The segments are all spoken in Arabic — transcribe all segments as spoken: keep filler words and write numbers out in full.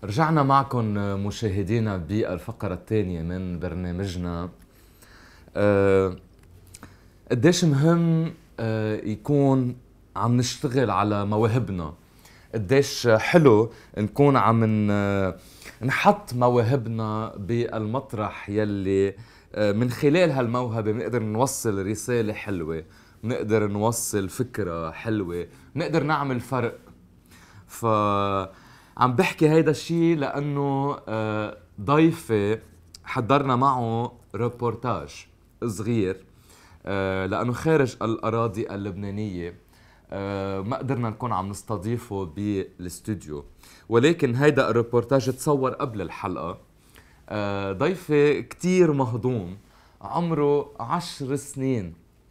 رجعنا معكم مشاهدينا بالفقرة الثانية من برنامجنا. أه قديش مهم أه يكون عم نشتغل على مواهبنا، قديش حلو نكون عم نحط مواهبنا بالمطرح يلي من خلال هالموهبة بنقدر نوصل رسالة حلوة، بنقدر نوصل فكرة حلوة، بنقدر نعمل فرق. ف عم بحكي هيدا الشيء لأنه ضيفي حضرنا معه ريبورتاج صغير لأنه خارج الأراضي اللبنانية، ما قدرنا نكون عم نستضيفه بالاستوديو، ولكن هيدا الريبورتاج تصور قبل الحلقة. ضيفي كتير مهضوم، عمره عشر سنين.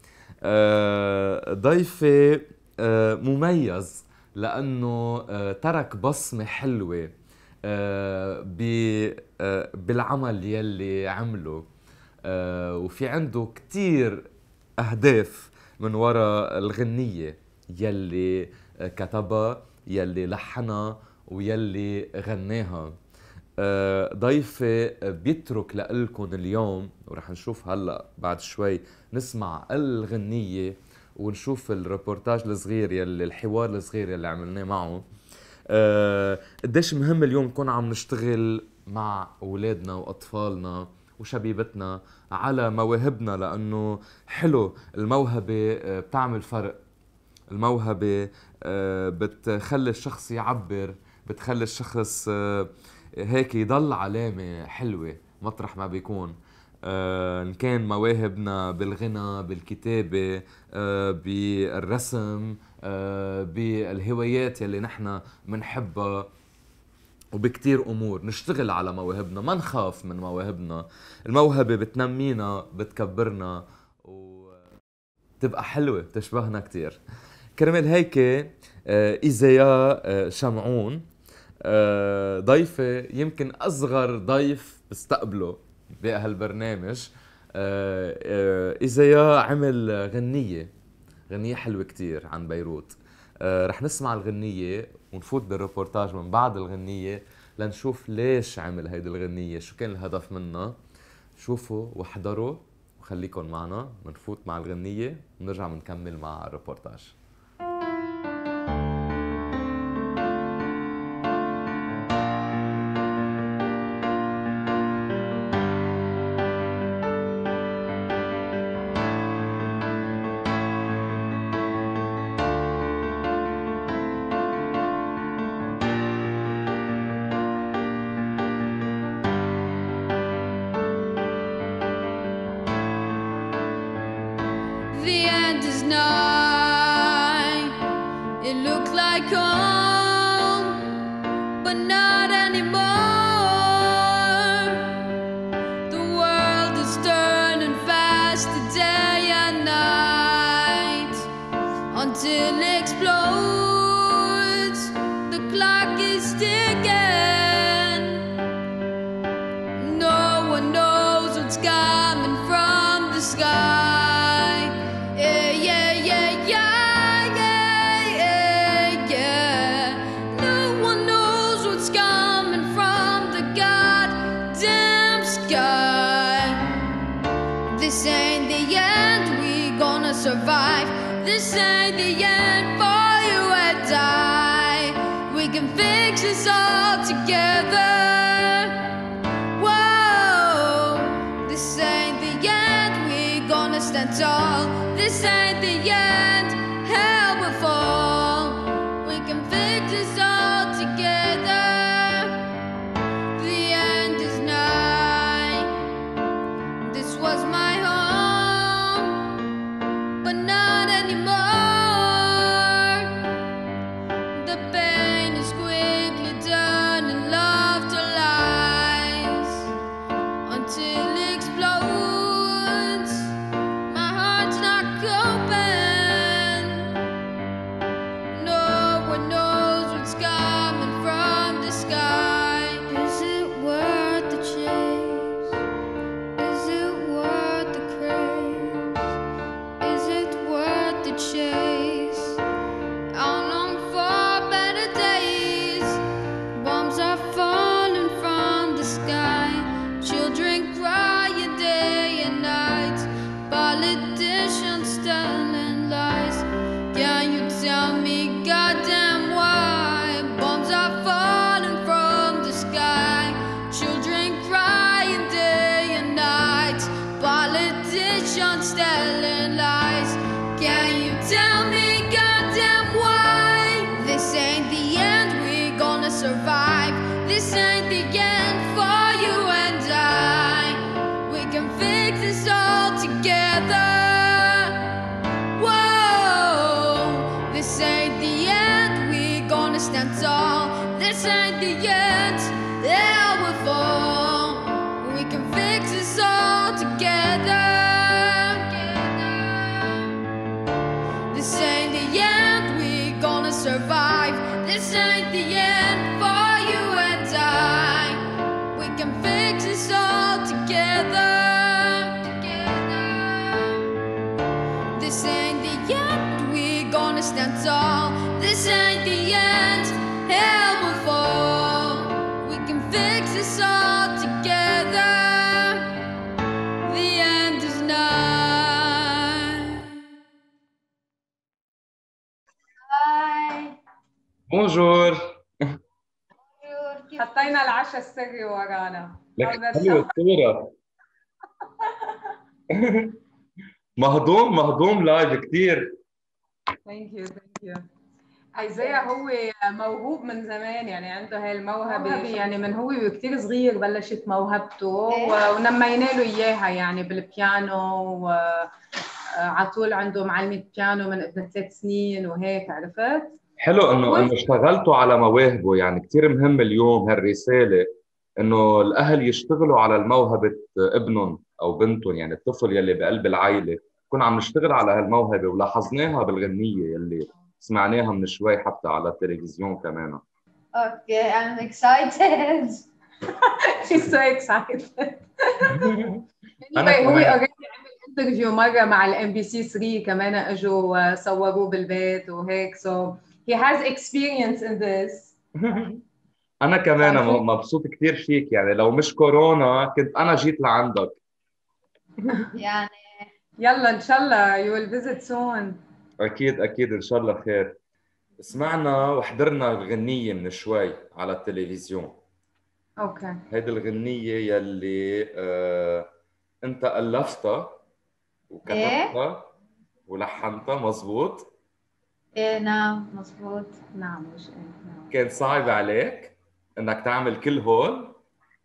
ضيفي مميز لأنه ترك بصمة حلوة بالعمل يلي عمله، وفي عنده كتير أهداف من وراء الغنية يلي كتبها، يلي لحنها، ويلي غناها. ضيفي بيترك لكم اليوم، ورح نشوف هلأ بعد شوي نسمع الغنية ونشوف الريبورتاج الصغير يلي الحوار الصغير يلي عملناه معه. أه قديش مهم اليوم نكون عم نشتغل مع أولادنا وأطفالنا وشبيبتنا على مواهبنا، لأنه حلو الموهبة بتعمل فرق. الموهبة أه بتخلي الشخص يعبر، بتخلي الشخص أه هيك يضل علامة حلوة مطرح ما بيكون. آه، إن كان مواهبنا بالغنى، بالكتابة، آه، بالرسم، آه، بالهوايات يلي نحن منحبها، وبكتير أمور. نشتغل على مواهبنا، ما نخاف من مواهبنا. الموهبة بتنمينا، بتكبرنا، وتبقى حلوة، بتشبهنا كتير. كرمال هيك آه، إيزايا آه، شمعون آه، ضيفة، يمكن أصغر ضيف بستقبله بهالبرنامج. آه، آه، إيزايا عمل غنية غنية حلوة كتير عن بيروت. آه، رح نسمع الغنية ونفوت بالريبورتاج من بعد الغنية لنشوف ليش عمل هيدي الغنية، شو كان الهدف منها. شوفوا واحضروا وخليكن معنا. منفوت مع الغنية ونرجع منكمل مع الريبورتاج. The end is nigh. It looked like home, but not anymore. The world is turning fast, day and night, until it explodes. The clock is ticking. No one knows what's coming from the sky. This ain't the end, we gonna survive. This ain't the end for you and I. We can fix this all together. Whoa, this ain't the end, we gonna stand tall. This ain't the end, hell will fall. We can fix this all together. The end is nigh. This was my I long for better days. Bombs are falling. politicians telling lies. Can you tell me goddamn why bombs are falling from the sky? Children crying day and night. Politicians telling lies. Can you tell me goddamn why? This ain't the end, we're gonna survive. This ain't the end for you and I. We can fix this all together. Whoa, this ain't the end, we're gonna stand tall. This ain't the end, hell will fall. We can fix this all together. This ain't the end, we're gonna survive. This ain't the end for you and I. We can fix this all together. This ain't the end, we're gonna stand tall. This ain't the end, hell will fall. We can fix this all together. The end is nigh. هاي بونجور. كيف حطينا العشاء السري ورانا. لك هذا حلوة الشخص. الصورة. مهضوم مهضوم لايف كثير. ثانك يو ثانك يو. ايزيا هو موهوب من زمان، يعني عنده هاي الموهبه، يعني من هو كثير صغير بلشت موهبته ونمينا له اياها يعني بالبيانو، وعلى طول عنده معلمه بيانو من ابن ثلاث سنين وهيك، عرفت؟ حلو انه انه اشتغلتوا على مواهبه، يعني كثير مهم اليوم هالرساله انه الاهل يشتغلوا على الموهبه ابنهم او بنتهم، يعني الطفل يلي بقلب العائله يكون عم نشتغل على هالموهبه، ولاحظناها بالغنيه يلي سمعناها من شوي حتى على التلفزيون كمان. Okay, I'm excited. She's so excited. anyway, هو already عمل انترفيو مره مع الام بي سي ثلاثة، كمان اجوا صوروه بالبيت وهيك، so he has experience in this. انا كمان مبسوط كثير فيك، يعني لو مش كورونا كنت انا جيت لعندك. يعني يلا ان شاء الله you will visit soon. اكيد اكيد ان شاء الله خير. سمعنا وحضرنا الغنية من شوي على التلفزيون. اوكي. هيدي الغنية يلي آه انت ألفتها وكتبتها إيه؟ ولحنتها، مزبوط؟ ايه نعم مزبوط. نعم مش ايه نعم. كان صعب عليك انك تعمل كل هول؟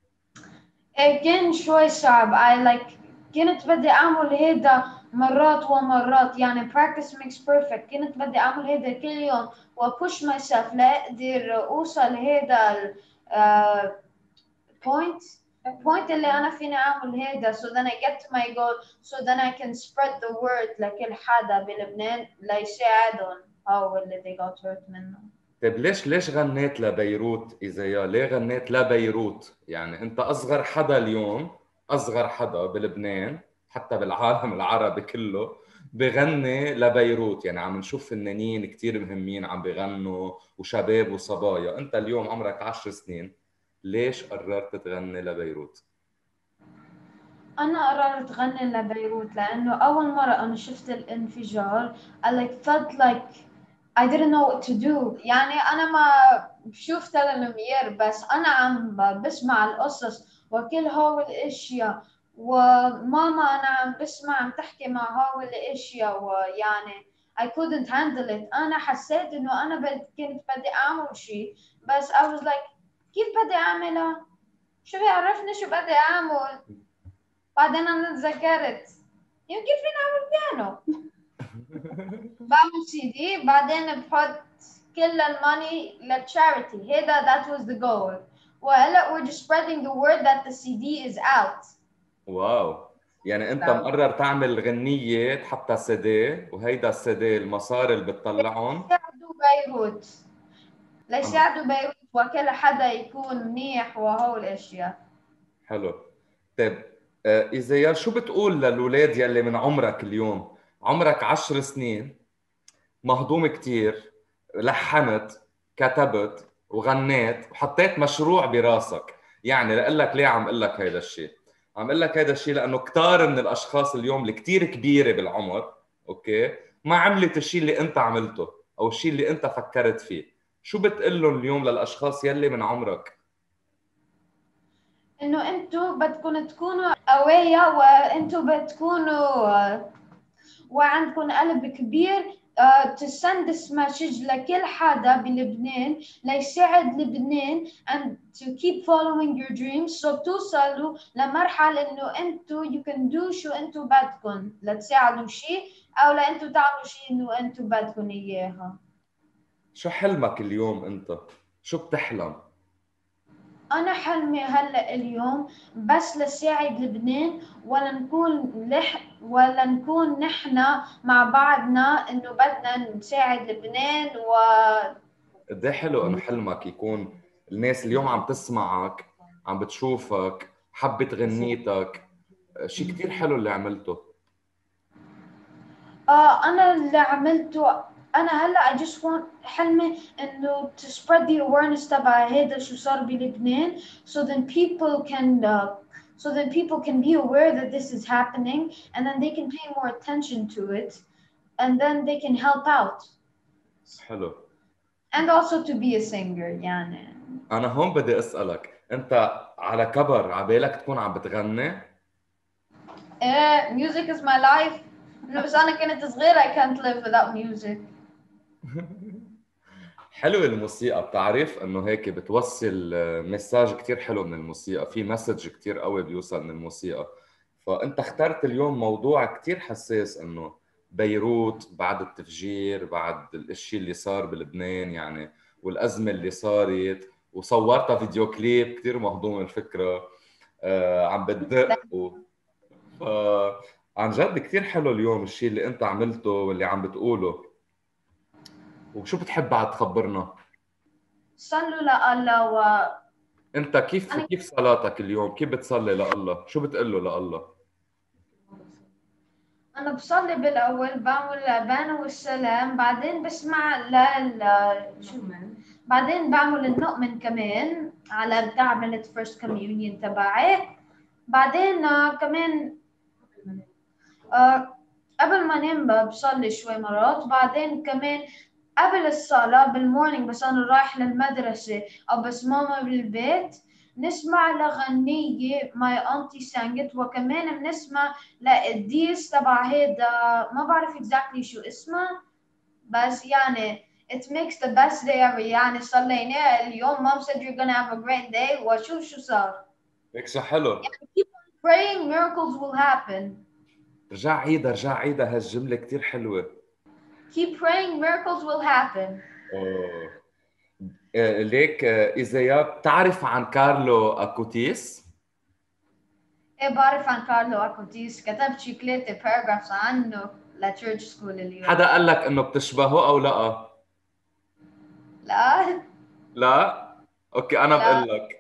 ايه كان شوي صعب. I like كنت بدي اعمل هيدا مرات ومرات، يعني practice makes perfect. كنت بدي اعمل هيدا كل يوم و push myself لاقدر اوصل هيدا ال uh, point point اللي انا فيني اعمل هيدا so then I get to my goal so then I can spread the word لكل حدا بلبنان ليساعدهم هو اللي they got hurt منه. طيب ليش ليش غنيت لبيروت إيزيا؟ ليه غنيت لبيروت؟ يعني انت اصغر حدا اليوم، اصغر حدا بلبنان حتى بالعالم العربي كله بغني لبيروت، يعني عم نشوف فنانين كثير مهمين عم بغنوا وشباب وصبايا، انت اليوم عمرك عشر سنين، ليش قررت تغني لبيروت؟ أنا قررت غني لبيروت لأنه أول مرة أنا شفت الانفجار I like felt like I didn't know what to do. يعني أنا ما بشوف تلمير بس أنا عم بسمع القصص وكل هول الأشياء، وماما أنا عم بسمع عم تحكي مع هول الأشياء، ويعني I couldn't handle it. أنا حسيت إنه أنا بد... كنت بدي أعمل شيء بس I was like كيف بدي أعملها؟ شو بيعرفني شو بدي أعمل؟ بعدين أنا تذكرت يمكن فينا أعمل بيانو. بعمل سي دي بعدين بحط كل الماني للتشاريتي، هيدا that was the goal. وهلا we're just spreading the word that the سي دي is out. واو، يعني انت مقرر تعمل غنية تحطها سي دي، وهيدا السي دي المصاري اللي بتطلعهم ليساعدوا بيروت، ليساعدوا بيروت وكل حدا يكون منيح وهول الاشياء. حلو. طيب إيزيا شو بتقول للولاد يلي من عمرك اليوم؟ عمرك عشر سنين، مهضوم كتير، لحنت، كتبت وغنيت وحطيت مشروع براسك، يعني لأقول لك ليه عم أقول لك هيدا الشيء؟ عم أقول لك هيدا الشيء لأنه كتار من الأشخاص اليوم اللي كتير كبيرة بالعمر اوكي، ما عملت الشيء اللي انت عملته او الشيء اللي انت فكرت فيه، شو بتقول لهم اليوم للاشخاص يلي من عمرك؟ انه انتوا بدكم تكونوا قوية، وانتوا بتكونوا وعندكم قلب كبير، uh, to send this message لكل حدا بلبنان ليساعد لبنان and to keep following your dreams. so توصلوا لمرحلة انه انتوا you can do شو انتوا بدكم لتساعدوا شيء، او لانتوا تعملوا شيء انه انتوا بدكم اياها. شو حلمك اليوم انت؟ شو بتحلم؟ أنا حلمي هلأ اليوم بس لساعد لبنان، ولا نكون لح ولا نكون نحنا مع بعضنا إنه بدنا نساعد لبنان و قد ايه حلو انه حلمك يكون الناس اليوم عم تسمعك، عم بتشوفك، حبت غنيتك، شيء كتير حلو اللي عملته. آه أنا اللي عملته، أنا هلأ I just want حلمي إنه to spread the awareness تبع هذا شو صار بلبنان so then people can uh, so then people can be aware that this is happening, and then they can pay more attention to it, and then they can help out. حلو. and also to be a singer يعني. انا هون بدي اسالك، انت على كبر عبالك تكون عم بتغني؟ ايه music is my life. بس انا كنت صغيرة I can't live without music. حلو الموسيقى، بتعرف انه هيك بتوصل مساج كتير حلو من الموسيقى، في مسج كتير قوي بيوصل من الموسيقى. فانت اخترت اليوم موضوع كتير حساس، انه بيروت بعد التفجير، بعد الاشي اللي صار بلبنان يعني، والازمة اللي صارت، وصورتها فيديو كليب كتير مهضوم الفكرة، آه عم بتدق و... ف... عن جد كتير حلو اليوم الشيء اللي انت عملته واللي عم بتقوله. وشو بتحب بعد تخبرنا؟ صلوا لله. و انت كيف انا كيف صلاتك اليوم؟ كيف بتصلي لله؟ شو بتقول له لله؟ انا بصلي بالاول، بعمل الأذان والسلام، بعدين بسمع لل شو بعدين بعمل النؤمن كمان على بتاع عملت first communion تبعي. بعدين آه، كمان آه، قبل ما انام بصلي شوي مرات. بعدين كمان قبل الصلاة بالمورنينج بس أنا رايح للمدرسة أو بس ماما بالبيت نسمع لغنية my auntie sang it، وكمان بنسمع لقديس تبع هيدا ما بعرف exactly شو اسمه، بس يعني it makes the best day ever. يعني صلينا اليوم mom said you're gonna have a great day وشوف شو صار. هيك شو حلو. يعني keep on praying miracles will happen. رجع عيدها رجع عيدها، هالجملة كتير حلوة. keep praying miracles will happen. اوه. آه، ليك آه، إذا بتعرف عن كارلو أكوتيس؟ ايه بعرف عن كارلو اكوتيس، كتبت شي ثلاثة باراجرافز عنه لتشيرش سكول اليوم. حدا قال لك إنه بتشبهه أو لا؟ لا لا؟ أوكي أنا لا بقول لك.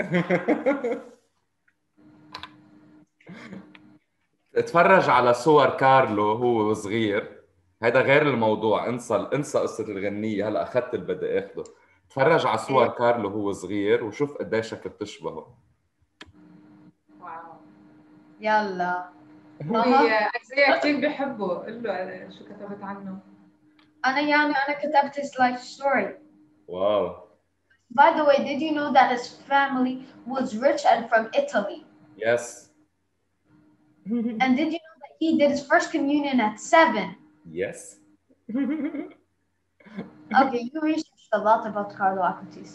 اتفرج على صور كارلو هو صغير، هذا غير الموضوع، انسى انسى قصة الغنية، هلا أخذت اللي بدي آخده. اتفرج على صور إيه. كارلو هو صغير وشوف قديشك بتشبهه. واو. يلا هي أجزاء كتير بحبه، قل له شو كتبت عنه. انا يعني انا كتبت his life story. واو. By the way, did you know that his family was rich and from Italy? Yes. And did you know that he did his first communion at seven? Yes. Okay, you researched a lot about Carlo Acutis.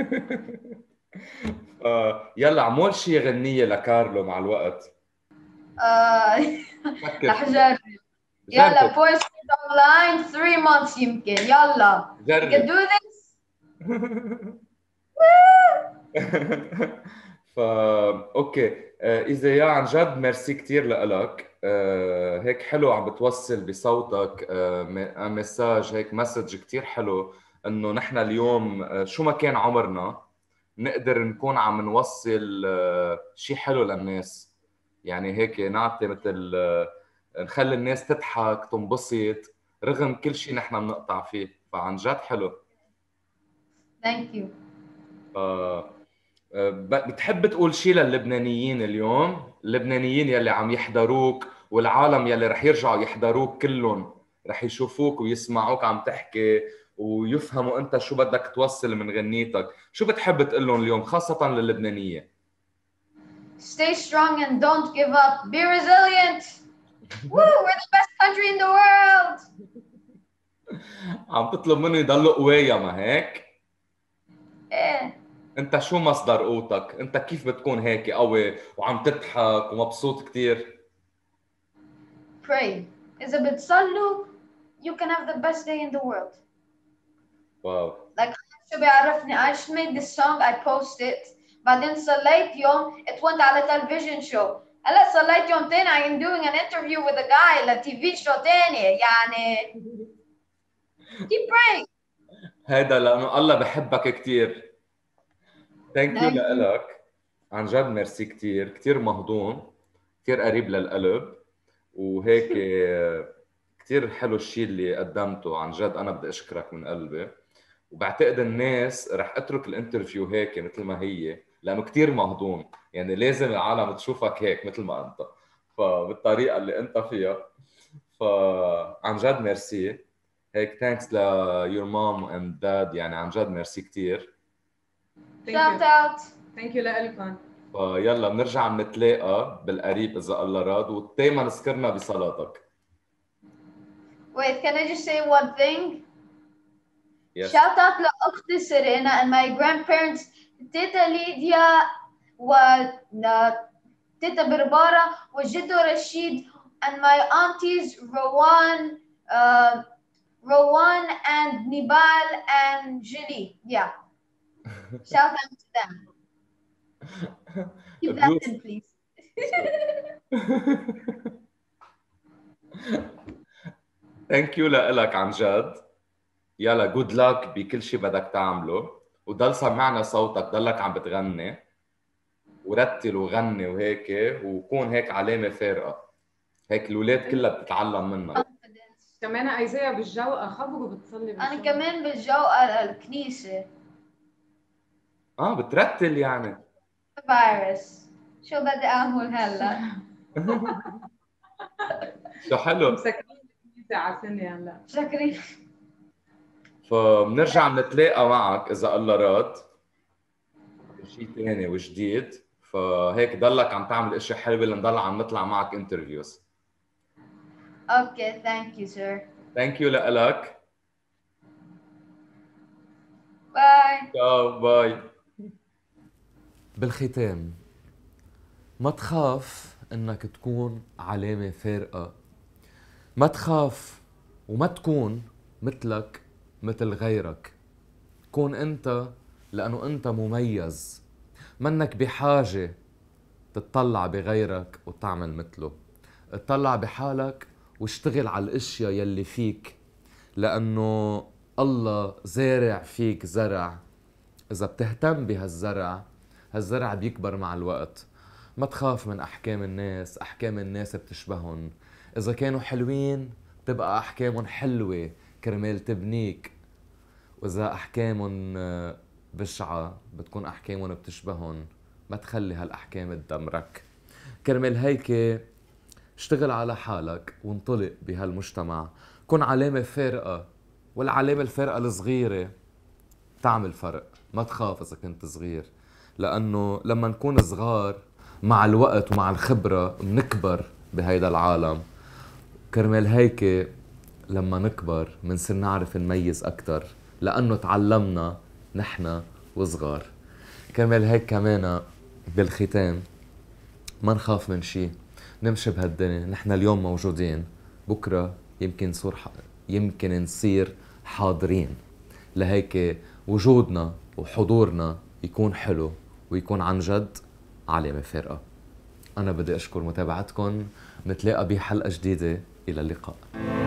آه، يلا عمول شي غنية لكارلو مع الوقت. آه فكر. رح اجرب. يلا voice online three months يمكن. يلا. جرب. You can do this. فا اوكي، آه، اذا يا عن جد ميرسي كثير لك، آه، هيك حلو عم بتوصل بصوتك آه، م- مساج، هيك مسج كثير حلو، انه نحن اليوم آه، شو ما كان عمرنا نقدر نكون عم نوصل آه، شيء حلو للناس، يعني هيك نعطي مثل آه، نخلي الناس تضحك تنبسط رغم كل شيء نحن بنقطع فيه، فعن جد حلو. Thank you. آه، ب- بتحب تقول شيء للبنانيين اليوم؟ اللبنانيين يلي عم يحضروك والعالم يلي رح يرجعوا يحضروك كلهم، رح يشوفوك ويسمعوك عم تحكي ويفهموا انت شو بدك توصل من غنيتك. شو بتحب تقول لهم اليوم خاصة للبنانية؟ Stay strong and don't give up. Be resilient. Woo, we're the best country in the world. عم تطلب منه يضلوا قوية، ما هيك؟ ايه. انت شو مصدر قوتك؟ انت كيف بتكون هيك قوي وعم تضحك ومبسوط كتير؟ Pray. إذا بتصلوا, you can have the best day in the world. واو. Like شو بيعرفني, I just made this song, I post it. بعدين صليت يوم, it went على television show. هلا صليت يوم تاني, I am doing an interview with a guy ل تي في show تاني. يعني keep praying. هيدا لأنه الله بحبك كتير. ثانك يو لك عن جد، ميرسي كتير كتير مهضوم، كتير قريب للقلب، وهيك كتير حلو الشيء اللي قدمته. عن جد أنا بدي أشكرك من قلبي، وبعتقد الناس رح أترك الانترفيو هيك مثل ما هي لأنه كتير مهضوم. يعني لازم العالم تشوفك هيك مثل ما أنت، فبالطريقة اللي أنت فيها. فعن جد ميرسي هيك. ثانكس ل your mom and dad، يعني عن جد ميرسي كتير. shout out. ثانك يو لكم. فيلا بنرجع بنتلاقى بالقريب إذا الله راد، ودايما اذكرنا بصلاتك. Wait, can I just say one thing? Yes. Shout out لأختي سيرينا and my grandparents, تيتا ليديا و تيتا بربارة وجدو رشيد, and my aunties Rowan, uh, Rowan and Nibal and Julie. Yeah. Shout out to them. Keep that in, please. ثانك يو لك عن جد. يلا جود لك بكل شيء بدك تعمله، وضل سمعنا صوتك ضلك عم بتغني، ورتل وغني وهيك، وكون هيك علامة فارقة. هيك الأولاد كلها بتتعلم منك. كمان ايزيا بالجوقة خبروا بتصلي بالجوقة. أنا كمان بالجوقة الكنيسة. اه بترتل يعني. فيروس. شو بدي أعمل هلا؟ شو حلو. مسكرين الكنيسة على سنة هلا. شكرا. فبنرجع نتلاقى معك إذا الله راد بشيء ثاني وجديد. فهيك ضلك عم تعمل اشياء حلوه لنضل عم نطلع معك انترفيوز. اوكي ثانك يو سير. ثانك يو لك. باي. تشاو باي. بالختام، ما تخاف انك تكون علامه فارقه، ما تخاف وما تكون مثلك مثل غيرك. كون انت لانه انت مميز، منك بحاجة تتطلع بغيرك وتعمل مثله. اطلع بحالك واشتغل على الاشياء يلي فيك، لأنه الله زارع فيك زرع. إذا بتهتم بهالزرع، هالزرع بيكبر مع الوقت. ما تخاف من أحكام الناس، أحكام الناس بتشبهن. إذا كانوا حلوين بتبقى أحكامهم حلوة كرمال تبنيك، وإذا أحكامهم بشعة بتكون أحكامهم بتشبهن. ما تخلي هالأحكام تدمرك. كرمال هيك اشتغل على حالك وانطلق بهالمجتمع، كن علامة فارقة، والعلامة الفارقة الصغيرة تعمل فرق. ما تخاف إذا كنت صغير، لأنه لما نكون صغار مع الوقت ومع الخبرة بنكبر بهيدا العالم. كرمال هيك لما نكبر منصير نعرف نميز أكتر، لأنه تعلمنا نحن وصغار. كرمال هيك كمان بالختام، ما نخاف من شي، نمشي بهالدنيا. نحن اليوم موجودين، بكرة يمكن نصير يمكن نصير حاضرين. لهيك وجودنا وحضورنا يكون حلو ويكون عن جد علامة فارقة. أنا بدي أشكر متابعتكم، نتلاقى بحلقة جديدة. إلى اللقاء.